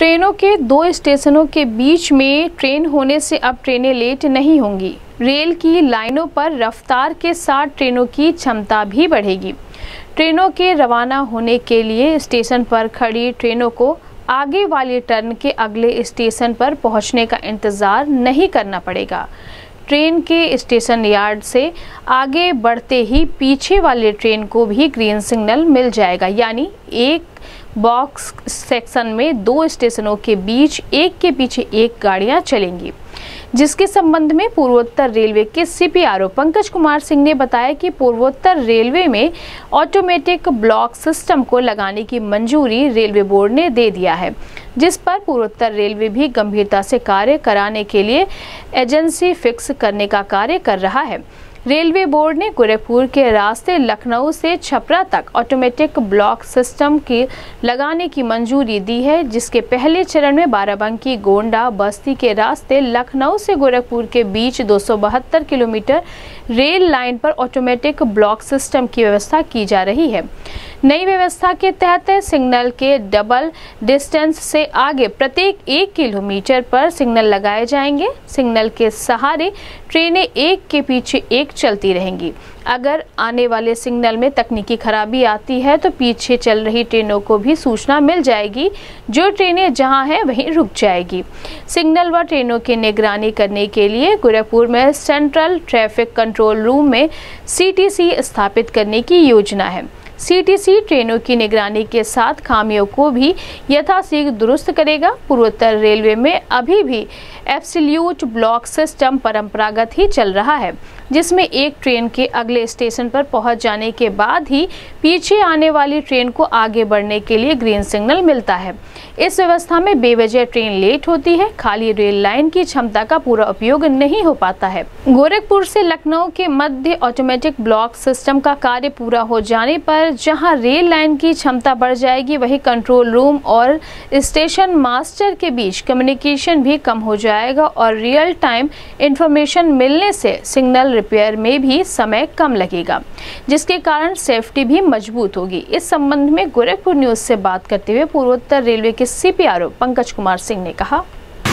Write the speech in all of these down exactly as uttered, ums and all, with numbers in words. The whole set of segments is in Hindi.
ट्रेनों के दो स्टेशनों के बीच में ट्रेन होने से अब ट्रेनें लेट नहीं होंगी। रेल की लाइनों पर रफ्तार के साथ ट्रेनों की क्षमता भी बढ़ेगी। ट्रेनों के रवाना होने के लिए स्टेशन पर खड़ी ट्रेनों को आगे वाली टर्न के अगले स्टेशन पर पहुंचने का इंतज़ार नहीं करना पड़ेगा। ट्रेन के स्टेशन यार्ड से आगे बढ़ते ही पीछे वाले ट्रेन को भी ग्रीन सिग्नल मिल जाएगा, यानी एक बॉक्स सेक्शन में दो स्टेशनों के बीच एक के पीछे एक गाड़ियां चलेंगी, जिसके संबंध में पूर्वोत्तर रेलवे के सीपीआरओ पंकज कुमार सिंह ने बताया कि पूर्वोत्तर रेलवे में ऑटोमेटिक ब्लॉक सिस्टम को लगाने की मंजूरी रेलवे बोर्ड ने दे दिया है, जिस पर पूर्वोत्तर रेलवे भी गंभीरता से कार्य कराने के लिए एजेंसी फिक्स करने का कार्य कर रहा है। रेलवे बोर्ड ने गोरखपुर के रास्ते लखनऊ से छपरा तक ऑटोमेटिक ब्लॉक सिस्टम की लगाने की मंजूरी दी है, जिसके पहले चरण में बाराबंकी गोंडा बस्ती के रास्ते लखनऊ से गोरखपुर के बीच दो सौ बहत्तर किलोमीटर रेल लाइन पर ऑटोमेटिक ब्लॉक सिस्टम की व्यवस्था की जा रही है। नई व्यवस्था के तहत सिग्नल के डबल डिस्टेंस से आगे प्रत्येक एक किलोमीटर पर सिग्नल लगाए जाएंगे। सिग्नल के सहारे ट्रेनें एक के पीछे एक चलती रहेंगी। अगर आने वाले सिग्नल में तकनीकी खराबी आती है तो पीछे चल रही ट्रेनों को भी सूचना मिल जाएगी, जो ट्रेनें जहां हैं वहीं रुक जाएगी। सिग्नल व ट्रेनों की निगरानी करने के लिए गोरखपुर में सेंट्रल ट्रैफिक कंट्रोल रूम में सीटीसी स्थापित करने की योजना है। सीटीसी ट्रेनों की निगरानी के साथ खामियों को भी यथाशीघ्र दुरुस्त करेगा। पूर्वोत्तर रेलवे में अभी भी एब्सोल्यूट ब्लॉक सिस्टम परंपरागत ही चल रहा है, जिसमें एक ट्रेन के अगले स्टेशन पर पहुंच जाने के बाद ही पीछे आने वाली ट्रेन को आगे बढ़ने के लिए ग्रीन सिग्नल मिलता है। इस व्यवस्था में बेवजह ट्रेन लेट होती है, खाली रेल लाइन की क्षमता का पूरा उपयोग नहीं हो पाता है। गोरखपुर से लखनऊ के मध्य ऑटोमेटिक ब्लॉक सिस्टम का कार्य पूरा हो जाने पर जहां रेल लाइन की क्षमता बढ़ जाएगी, वहीं कंट्रोल रूम और स्टेशन मास्टर के बीच कम्युनिकेशन भी कम हो जाएगा और रियल टाइम इंफॉर्मेशन मिलने से सिग्नल रिपेयर में भी समय कम लगेगा, जिसके कारण सेफ्टी भी मजबूत होगी। इस संबंध में गोरखपुर न्यूज से बात करते हुए पूर्वोत्तर रेलवे के सीपीआरओ पंकज कुमार सिंह ने कहा,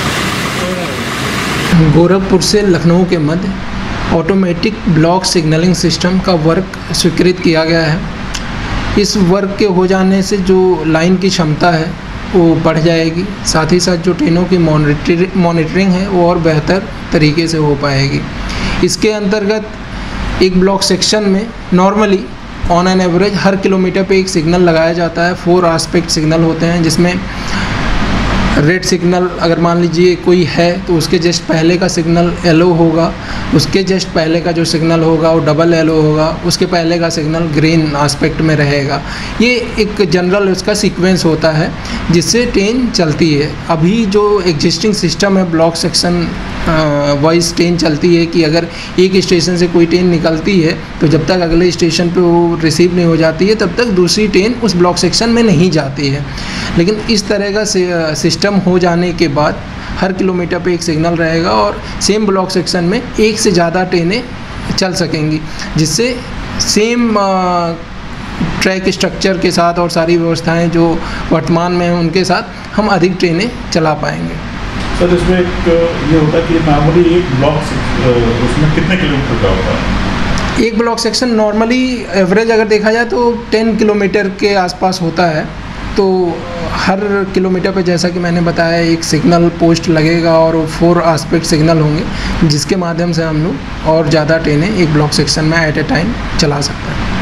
गोरखपुर से लखनऊ के मध्य ऑटोमेटिक ब्लॉक सिग्नलिंग सिस्टम का वर्क स्वीकृत किया गया है। इस वर्क के हो जाने से जो लाइन की क्षमता है वो बढ़ जाएगी, साथ ही साथ जो ट्रेनों की मॉनिटरिंग मॉनिटरिंग है वो और बेहतर तरीके से हो पाएगी। इसके अंतर्गत एक ब्लॉक सेक्शन में नॉर्मली ऑन एन एवरेज हर किलोमीटर पे एक सिग्नल लगाया जाता है। फोर आस्पेक्ट सिग्नल होते हैं, जिसमें रेड सिग्नल अगर मान लीजिए कोई है तो उसके जस्ट पहले का सिग्नल येलो होगा, उसके जस्ट पहले का जो सिग्नल होगा वो डबल येलो होगा, उसके पहले का सिग्नल ग्रीन आस्पेक्ट में रहेगा। ये एक जनरल उसका सीक्वेंस होता है जिससे ट्रेन चलती है। अभी जो एग्जिस्टिंग सिस्टम है ब्लॉक सेक्शन वाइज ट्रेन चलती है कि अगर एक स्टेशन से कोई ट्रेन निकलती है तो जब तक अगले स्टेशन पे वो रिसीव नहीं हो जाती है तब तक दूसरी ट्रेन उस ब्लॉक सेक्शन में नहीं जाती है। लेकिन इस तरह का सिस्टम हो जाने के बाद हर किलोमीटर पे एक सिग्नल रहेगा और सेम ब्लॉक सेक्शन में एक से ज़्यादा ट्रेनें चल सकेंगी, जिससे सेम ट्रैक स्ट्रक्चर के साथ और सारी व्यवस्थाएं जो वर्तमान में हैं उनके साथ हम अधिक ट्रेनें चला पाएंगे। सर, इसमें एक ये होता है कि नॉर्मली एक ब्लॉक उसमें कितने किलोमीटर का होता है? एक ब्लॉक सेक्शन नॉर्मली एवरेज अगर देखा जाए तो टेन किलोमीटर के आसपास होता है। तो हर किलोमीटर पे जैसा कि मैंने बताया एक सिग्नल पोस्ट लगेगा और फोर आस्पेक्ट सिग्नल होंगे, जिसके माध्यम से हम लोग और ज़्यादा ट्रेनें एक ब्लॉक सेक्शन में एट ए टाइम चला सकते हैं।